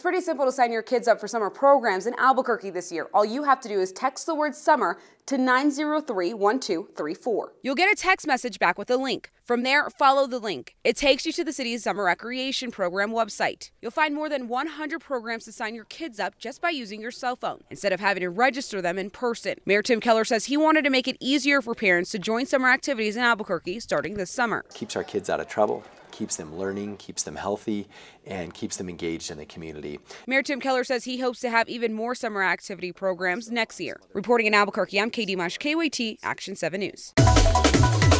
It's pretty simple to sign your kids up for summer programs in Albuquerque this year. All you have to do is text the word summer to 903-1234. You'll get a text message back with a link. From there, follow the link. It takes you to the city's summer recreation program website. You'll find more than 100 programs to sign your kids up just by using your cell phone, instead of having to register them in person. Mayor Tim Keller says he wanted to make it easier for parents to join summer activities in Albuquerque starting this summer. Keeps our kids out of trouble, keeps them learning, keeps them healthy, and keeps them engaged in the community. Mayor Tim Keller says he hopes to have even more summer activity programs next year. Reporting in Albuquerque, I'm Katie Mush, KYT Action 7 News.